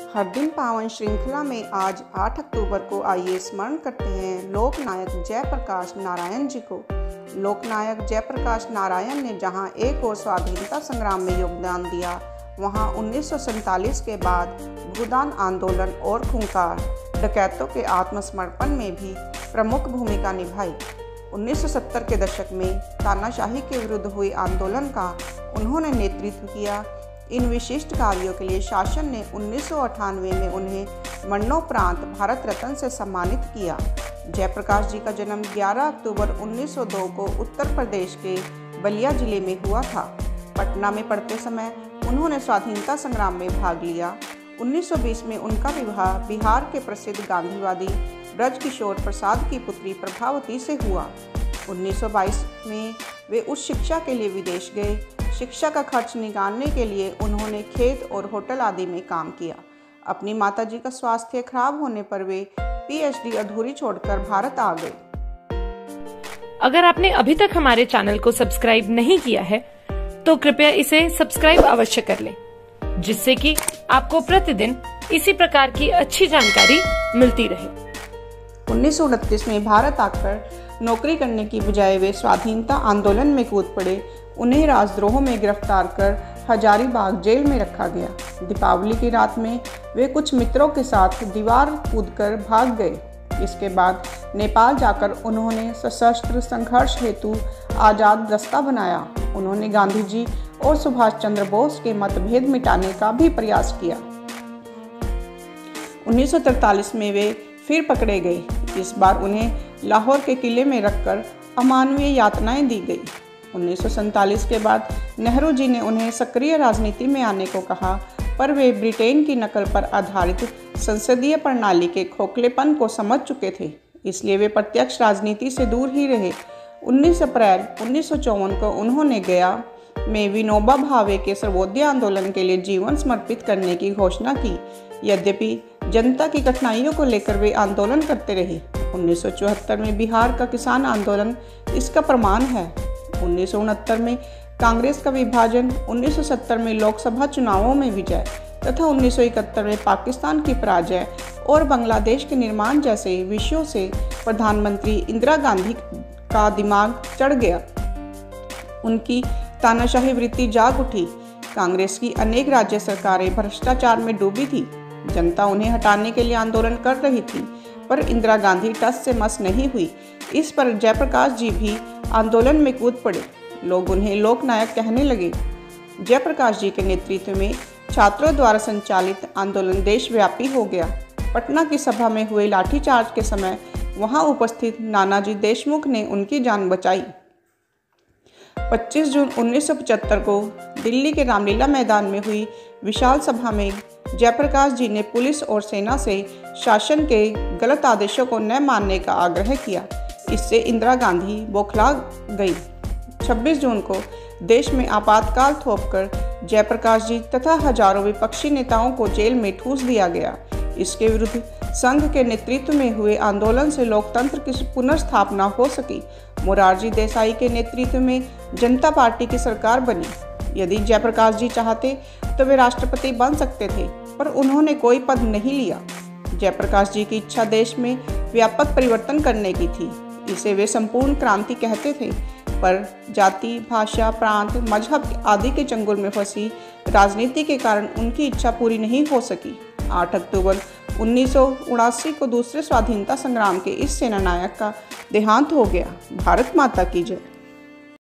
हर दिन पावन श्रृंखला में आज 8 अक्टूबर को आइए स्मरण करते हैं लोक नायक जयप्रकाश नारायण जी को। लोक नायक जयप्रकाश नारायण ने जहां एक और स्वाधीनता संग्राम में योगदान दिया, वहां 1947 के बाद भूदान आंदोलन और खूंखार डकैतों के आत्मसमर्पण में भी प्रमुख भूमिका निभाई। 1970 के दशक में तानाशाही के विरुद्ध हुए आंदोलन का उन्होंने नेतृत्व किया। इन विशिष्ट कार्यों के लिए शासन ने 1998 में उन्हें मरणोपरांत भारत रत्न से सम्मानित किया। जयप्रकाश जी का जन्म 11 अक्टूबर 1902 को उत्तर प्रदेश के बलिया जिले में हुआ था। पटना में पढ़ते समय उन्होंने स्वाधीनता संग्राम में भाग लिया। 1920 में उनका विवाह बिहार के प्रसिद्ध गांधीवादी ब्रजकिशोर प्रसाद की पुत्री प्रभावती से हुआ। 1922 में वे उच्च शिक्षा के लिए विदेश गए। शिक्षा का खर्च निकालने के लिए उन्होंने खेत और होटल आदि में काम किया। अपनी माताजी का स्वास्थ्य खराब होने पर वे पीएचडी अधूरी छोड़कर भारत आ गए। अगर आपने अभी तक हमारे चैनल को सब्सक्राइब नहीं किया है तो कृपया इसे सब्सक्राइब अवश्य कर लें, जिससे कि आपको प्रतिदिन इसी प्रकार की अच्छी जानकारी मिलती रहे। 1929 में भारत आकर नौकरी करने की बजाय वे स्वाधीनता आंदोलन में कूद पड़े। उन्हें राजद्रोह में गिरफ्तार कर हजारीबाग जेल में रखा गया। दीपावली की रात में वे कुछ मित्रों के साथ दीवार कूदकर भाग गए। इसके बाद नेपाल जाकर उन्होंने सशस्त्र संघर्ष हेतु आज़ाद दस्ता बनाया। उन्होंने गांधी जी और सुभाष चंद्र बोस के मतभेद मिटाने का भी प्रयास किया। 1943 में वे फिर पकड़े गए। इस बार उन्हें लाहौर के किले में रखकर अमानवीय यातनाएं दी गई। 1947 के बाद नेहरू जी ने उन्हें सक्रिय राजनीति में आने को कहा, पर वे ब्रिटेन की नकल पर आधारित संसदीय प्रणाली के खोखलेपन को समझ चुके थे, इसलिए वे प्रत्यक्ष राजनीति से दूर ही रहे। 19 अप्रैल 1954 को उन्होंने गया में विनोबा भावे के सर्वोदय आंदोलन के लिए जीवन समर्पित करने की घोषणा की। यद्यपि जनता की कठिनाइयों को लेकर वे आंदोलन करते रहे। 1974 में बिहार का किसान आंदोलन इसका प्रमाण है। 1969 में कांग्रेस का विभाजन, 1970 में लोकसभा चुनावों में विजय तथा 1971 में पाकिस्तान की पराजय और बांग्लादेश के निर्माण जैसे विषयों से प्रधानमंत्री इंदिरा गांधी का दिमाग चढ़ गया। उनकी तानाशाही वृत्ति जाग उठी। कांग्रेस की अनेक राज्य सरकारें भ्रष्टाचार में डूबी थी। जनता उन्हें हटाने के लिए आंदोलन कर रही थी, पर इंदिरा गांधी टस से मस नहीं हुई। इस पर जयप्रकाश जी भी आंदोलन में कूद पड़े। लोग उन्हें लोक नायक कहने लगे। जयप्रकाश जी के नेतृत्व में छात्रों द्वारा संचालित आंदोलन देशव्यापी हो गया। पटना की सभा में हुए लाठीचार्ज के समय वहां उपस्थित नानाजी देशमुख ने उनकी जान बचाई। 25 जून 1975 को दिल्ली के रामलीला मैदान में हुई विशाल सभा में जयप्रकाश जी ने पुलिस और सेना से शासन के गलत आदेशों को न मानने का आग्रह किया। इससे इंदिरा गांधी बौखला गई। 26 जून को देश में आपातकाल थोपकर जयप्रकाश जी तथा हजारों विपक्षी नेताओं को जेल में ठूस दिया गया। इसके विरुद्ध संघ के नेतृत्व में हुए आंदोलन से लोकतंत्र की पुनर्स्थापना हो सकी। मोरारजी देसाई के नेतृत्व में जनता पार्टी की सरकार बनी। यदि जयप्रकाश जी चाहते तो वे राष्ट्रपति बन सकते थे, पर उन्होंने कोई पद नहीं लिया। जयप्रकाश जी की इच्छा देश में व्यापक परिवर्तन करने की थी। इसे वे संपूर्ण क्रांति कहते थे, पर जाति, भाषा, प्रांत, मजहब आदि के चंगुल में फंसी राजनीति के कारण उनकी इच्छा पूरी नहीं हो सकी। 8 अक्टूबर 1979 को दूसरे स्वाधीनता संग्राम के इस सेनानायक का देहांत हो गया। भारत माता की जय।